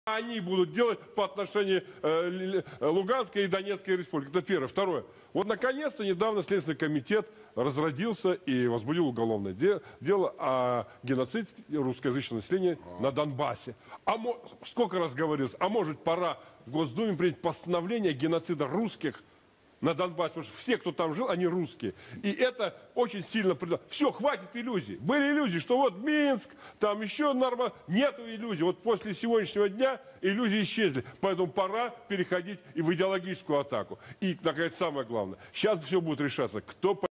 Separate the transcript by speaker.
Speaker 1: они будут делать по отношению Луганской и Донецкой республики. Это первое. Второе. Вот наконец-то недавно Следственный комитет разродился и возбудил уголовное дело о геноциде русскоязычного населения на Донбассе. Сколько раз говорилось, а может пора в Госдуме принять постановление геноцида русских на Донбассе, потому что все, кто там жил, они русские. И это очень сильно... Все, хватит иллюзий. Были иллюзии, что вот Минск, там еще нормально. Нету иллюзий. Вот после сегодняшнего дня иллюзии исчезли. Поэтому пора переходить и в идеологическую атаку. И, наконец, самое главное. Сейчас все будет решаться. Кто